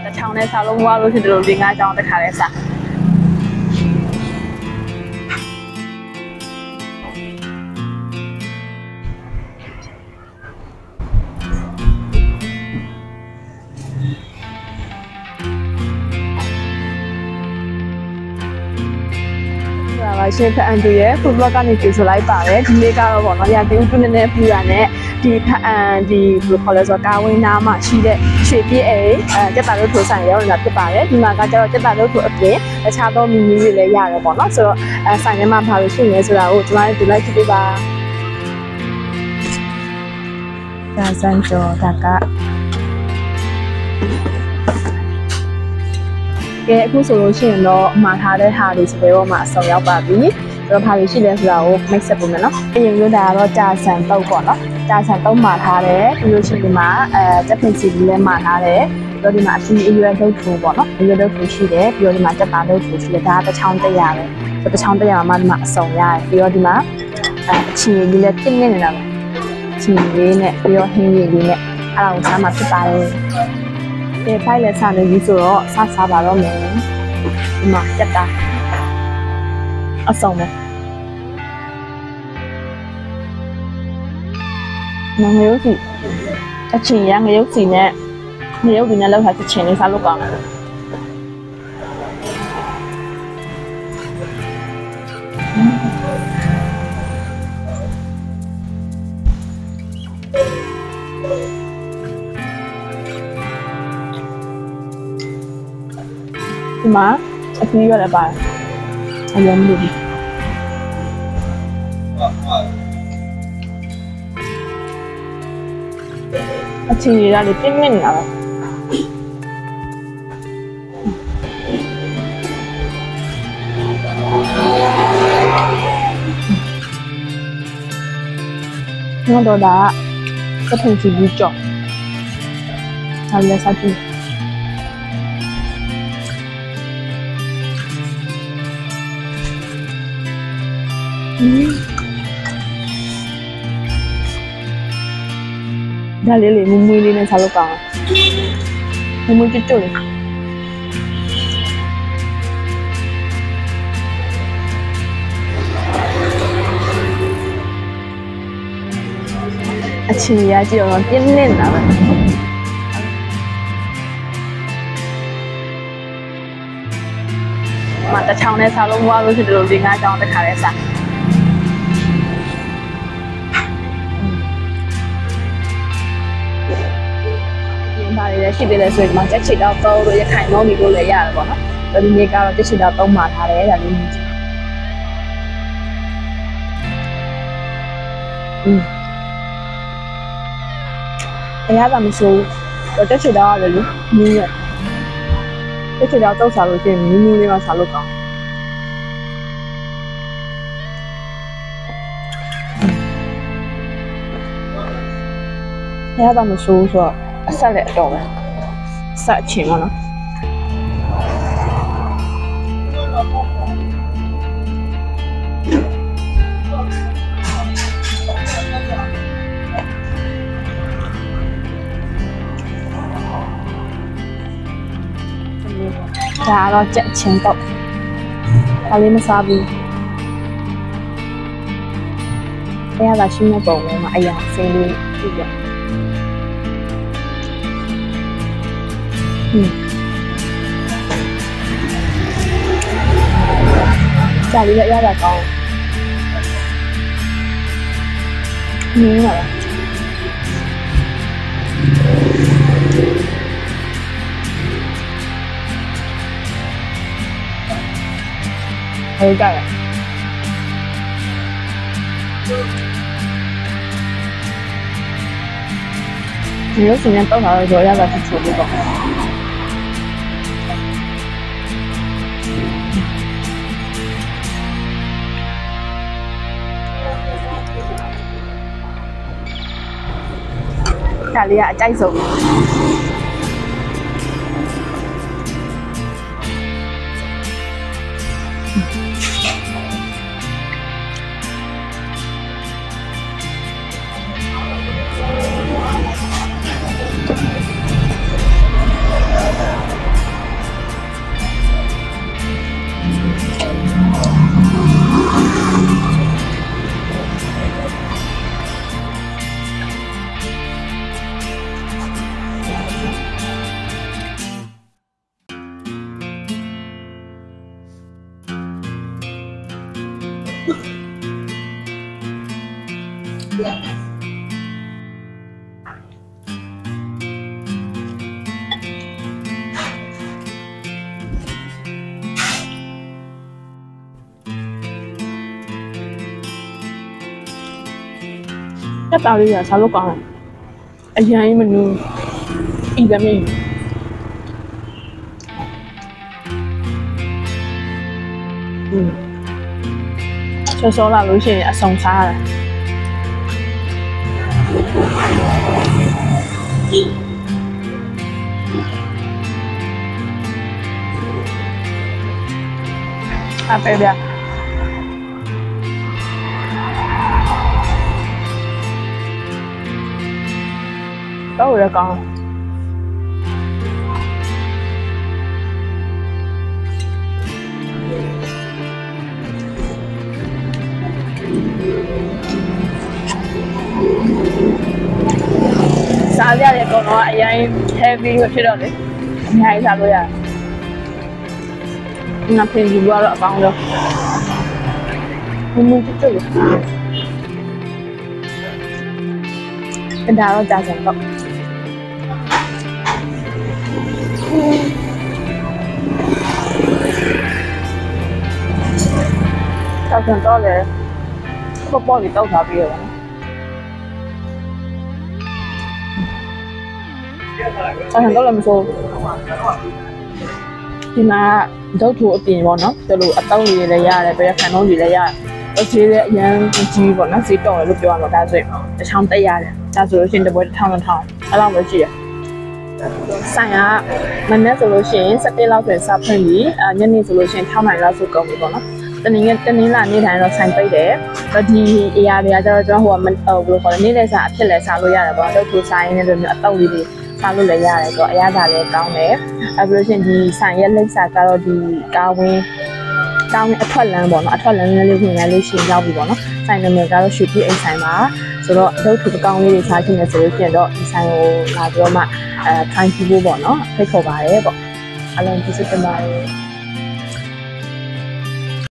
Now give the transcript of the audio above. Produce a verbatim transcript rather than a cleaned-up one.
တချောင်းနဲ့စားလုံးဝလို့ဖြစ်တယ်လို့လေးငါးချောင်းတစ်ခါလဲစားရှင်ဖက်အန်တူရဲ့ food blog ကနေကြိုဆိုလိုက်ပါတယ်ဒီနေ့ကတော့ပေါ့နော်ရာသီဥတုနဲ့နဲ့ပူတာနဲ့ဒီဖက်အန်ဒီဘယ်လိုခေါ်လဲဆိုတော့ကာဝင်းနားမှာရှိတဲ့ရွှေပြည့်အဲအဲတက်တာလို့ထိုးဆိုင်ရောက်နေတာဖြစ်ပါတယ်ဒီမှာကကျတော့တက်တာလို့ထိုးအပြင်အခြားသောမီမီတွေလည်းရတယ်ပေါ့နော်ဆိုတော့အဲဆိုင်ထဲမှာဘာလို့ရှိနေဆိုတာကိုကျွန်တော်တို့လိုက်ကြည့်ပေးပါဒါစံကျော်ဒါကကဲအခုဆိုလို့ရှိရင်တော့မှာထားတဲ့ဟာတွေစပယ်ပေါ်မှာအစုံရောက်ပါပြီ။တော့ဘာတွေရှိလဲဆိုတာကို mix ဆက်ပုံမယ်နော်။အရင်ကဒါကတော့ကြာဆန်တုပ်ပေါ့နော်။ကြာဆန်တုပ်မှာထားတယ်ပြီးလို့ရှိရင်ဒီမှာအဲတက်ဖင်စီလည်းမှာထားတယ်ပြီးတော့ဒီမှာအစီအရွယ်ထုတ်ထူပေါ့နော်။အရွယ်ထုတ်ထူရှိတယ်ပြီးတော့ဒီမှာတက်တာထုတ်ထူရှိတယ်ဒါကတစ်ချောင်းတက်ရတယ်။ဆိုတစ်ချောင်းတက်ရမှာဒီမှာအစုံရတယ်ပြီးတော့ဒီမှာအဲအချီလေးလည်းတင်းနေနေတာပဲ။အချီလေးနဲ့ပြီးတော့ဟင်းရည်လေးနဲ့အဲ့ဒါကိုစားမှာဖြစ်ပါတယ်။ဒီဖိုင်လက်စားနေပြီဆိုတော့စားစားပါတော့မယ်ဒီမှာတက်တာအဆောင်ပဲငငရုတ်စီအချင်းရငရုတ်စီနဲ့ငရုတ်ဒီနဲ့လောက်ထားချင်လေးစားလို့ကောင်းတယ်ဒီမှာအကြီးရလည်းပါတယ်အယုံလို့ဒီအချင်းရလည်းပြင်းနေနေတာပဲငါတို့ဒါကထင်စီဘူးကြောက်အဲ့လက်စားကြည့်ဒါလေးလေးမွေးမွေးလေးနဲ့စားလို့ကောင်းတယ်မွေးမွေးကျွတ်ကျွတ်လေးအချီရကြည့်တော့ပြင်းနေတာပဲမတချောင်းနဲ့စားလို့မဝလို့ဖြစ်တယ်လို့လေးငါးချောင်းတစ်ခါလဲစားပါလေရှိသေးတယ်ဆိုရင်မှချက်ချစ်တော့သုံးလို့ရခိုင်မောင်းနေလို့လည်းရတယ်ပေါ့နော်။ဒီနေ့ကတော့ချက်ချစ်တော့သုံးမှာထားတယ်ဒါလေးမြင်ကြည့်။อืมအရာကမဆိုးတော့ချက်ချစ်တော့လည်းလူမြင်းရဲ့ချက်ချစ်တော့တောက်စားလို့ရှိရင်မြင်းမြင်းလေးမှစားလို့ကောင်း။အရာကမဆိုးဆိုတော့အဆက်လည်းအတော်ပဲဆက်ချင်ပါနော်ဒါတော့ကြက်ချင်းတော့ဒါလေးမစားဘူးအဲ့ဒါရှိနေပုံမှာအရာစင်းလေးကြည့်ရ嗯，家里的鸭蛋糕，明了。还有干了。你有时间多少的时候要不要去处理过？ဒါလေးကအကြိုက်ဆုံး一包啲嘢手都講，而且係ਮੈਨੂੰ意嘅味。嗯，脆爽啦，好似一餸沙啦。啊，baby啊！都會講。စားကြတဲ့ကောင်တော့အရင် heavy ဖြစ်တော့လေအများကြီးစားလို့ရတယ်။ငါပြင်ယူတော့အကောင်းဆုံး။ဘုံဘုံကျွတ်လို့။ဒါတော့ကြာစံတော့။ကြာစံတော့လေပေါ့ပေါ့လေးတောက်ထားပြီးရပါမယ်။ကြာစံတော့လည်းမစိုးဒီမှာဒုတ်ထူအပြင်ပေါ့နော်ဒီလိုအတောက်လေးလည်းရတယ်ပြရခံတော့လေးလည်းရတယ်အကြီးလည်းအရင်ကြီးပေါ့နော်စီးတော့လို့ပြောရမှာဒါဆိုရင်တစ်ချောင်းတက်ရတယ်ဒါဆိုလို့ရှိရင်တစ်ပွဲတစ်ထောင်တစ်ထောင်အဲ့လောက်ပဲရှိတယ်ဆိုင်ကမနေ့ဆိုလို့ရှိရင်စက်တင်လောက်ဆိုရင်စဖွင့်ပြီးအညနေဆိုလို့ရှိရင်ထောင်းနိုင်လောက်ဆိုကုန်ပြီပေါ့နော်တနင်္ဂနွေတနင်္လာနေ့တိုင်းတော့ဆိုင်ပိတ်တယ်ဒီ area တွေကကျတော့ကျွန်တော်ဟိုကဘယ်လိုခေါ်လဲနေ့လည်စာအဖြစ်လဲစားလို့ရတယ်ပေါ့ဒုတ်ထူဆိုင်နဲ့လိုမျိုးအတောက်လေးတွေစားလို့လည်းရတယ်ဆိုတော့အရသာလည်းကောင်းတယ်အဲပြီးလို့ရှိရင်ဒီဆိုင်ရဲ့လိပ်စာကတော့ဒီကာဝင်းကာဝင်းအထွက်လမ်းပေါ့နော်အထွက်လမ်းလေးကိုငါလေးရှင်းရောက်ပြီပေါ့နော်ဆိုင်နာမည်ကတော့ရွှေပြည်အိမ်ဆိုင်ပါဆိုတော့ဒုတ်ထူအကောင်းလေးတွေစားချင်တယ်ဆိုလို့ရှိရင်တော့ဒီဆိုင်ကိုလာပြီးတော့မှအဲ try ကြည့်ဖို့ပေါ့နော်ဖိတ်ခေါ်ပါတယ်ပေါ့အလုံးကျေးဇူးတင်ပါတယ်